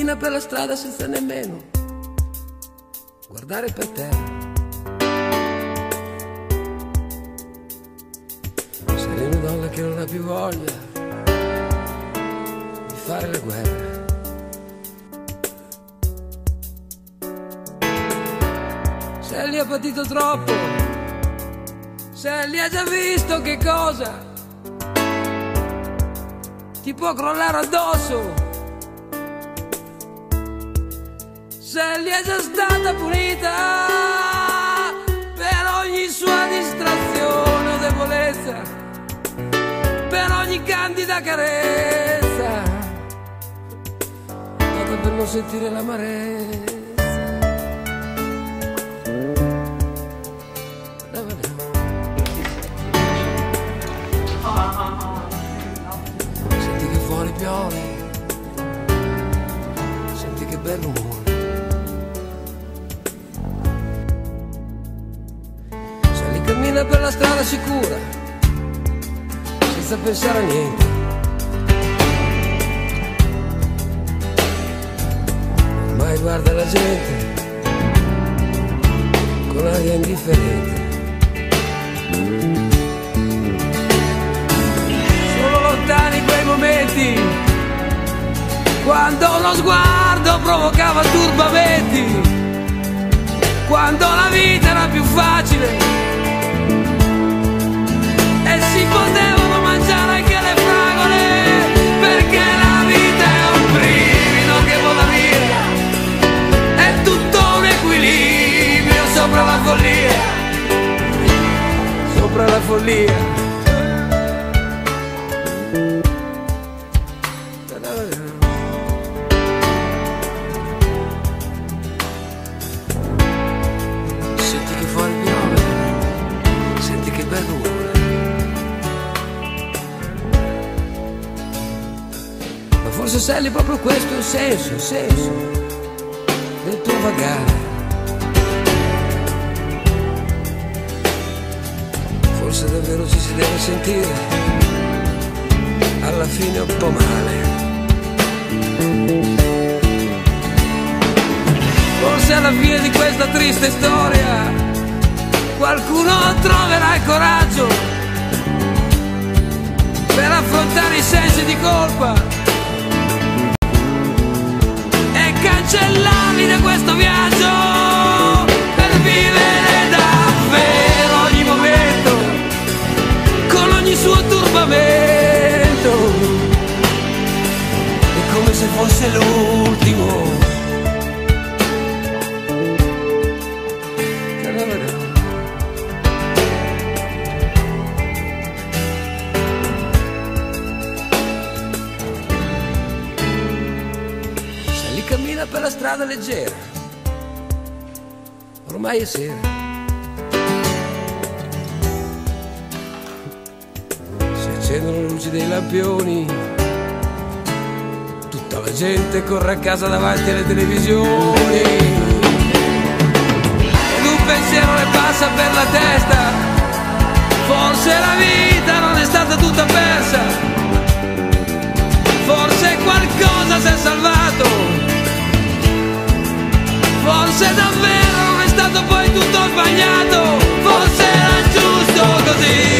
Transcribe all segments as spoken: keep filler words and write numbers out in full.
cammina per la strada senza nemmeno guardare per terra. Sei una donna che non ha più voglia di fare le guerre. Sally ha patito troppo, Sally ha già visto che cosa ti può crollare addosso. Sally è già stata punita per ogni sua distrazione o debolezza, per ogni candida carezza, data per non sentire l'amarezza. Senti che fuori piove, senti che bel rumore. Cammina per la strada sicura, senza pensare a niente. Ormai guarda la gente con aria indifferente. Sono lontani quei momenti quando uno sguardo provocava turbamenti, quando la vita era più facile e si potevano mangiare anche le fragole, perché la vita è un brivido che vola via, è tutto un equilibrio sopra la follia, sopra la follia. Senti che fuori piove, senti che bel rumore. Forse Sally proprio questo è il senso, il senso del tuo vagare. Forse davvero ci si deve sentire alla fine un po' male. Forse alla fine di questa triste storia qualcuno troverà il coraggio per affrontare i sensi di colpa, cancellarli da questo viaggio, per vivere davvero ogni momento con ogni suo turbamento. È come se fosse l'ultimo. Cammina per la strada leggera, ormai è sera. Si accendono le luci dei lampioni, tutta la gente corre a casa davanti alle televisioni. Ed un pensiero le passa per la testa, forse la vita non è stata tutta persa, forse qualcosa si è salvato. Forse davvero non è stato poi tutto sbagliato, forse era giusto così.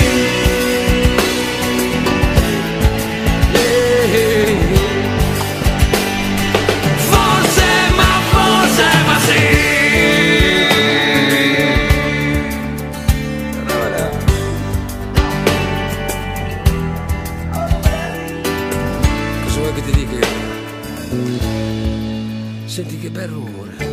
Forse, ma forse, ma sì. Cosa vuoi che ti dica? Senti che bel rumore.